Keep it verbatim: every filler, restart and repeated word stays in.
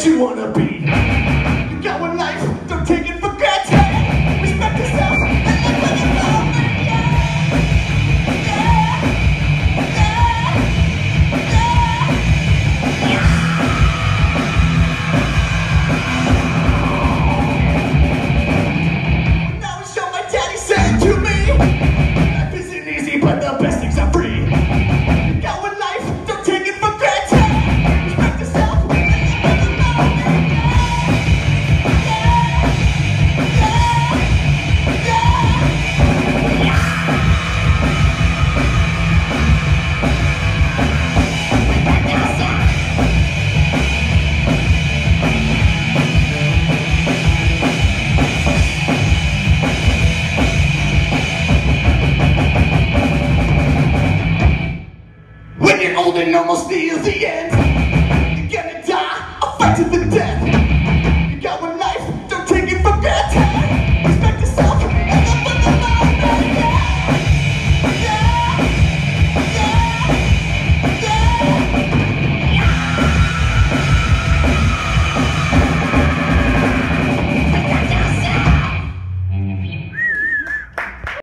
that you wanna be. You got one life, don't take it for granted. Respect yourself and live with your love. Now it's show my daddy said to me, life isn't easy, but the best things are free. You got one life, don't take it for granted. Respect yourself and live with your love. When you're old and almost near the end,